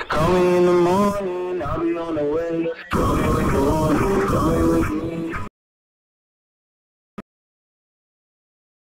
Call me in the morning, I'll be on the way. Call me in the morning.